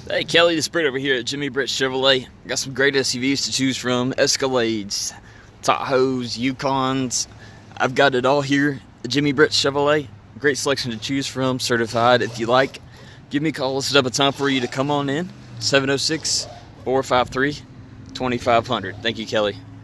Hey Kelly, this is Britt over here at Jimmy Britt Chevrolet. Got some great SUVs to choose from. Escalades, Tahoes, Yukons. I've got it all here at Jimmy Britt Chevrolet. Great selection to choose from, certified. If you like, give me a call. Let's set up a time for you to come on in. 706-453-2500. Thank you, Kelly.